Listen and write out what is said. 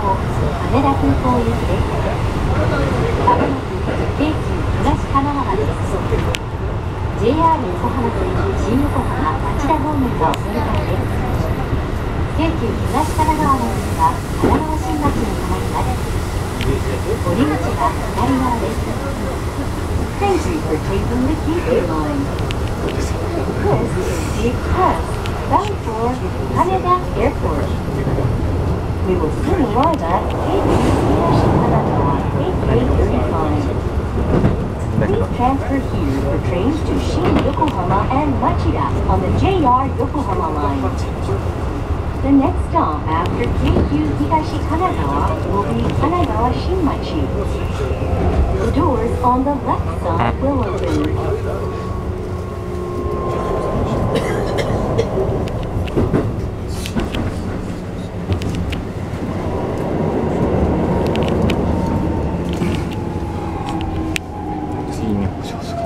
羽田空港行きです。まもなく京急東神奈川です。JR 横浜線新横浜町田方面がお乗り換えです。京急東神奈川の次は神奈川新町に停まります。降り口は左側です。Thank you for taking the Kyushu line. This is the express bound for Haneda Airport. We will soon arrive at Kyushu東神奈川AK35. Please transfer here for trains to Shin Yokohama and Machida on the JR Yokohama line. The next stop after Kyushu Higashi Kanagawa will be Kanagawa Shinmachi. The doors on the left side will open. いいね、保証する。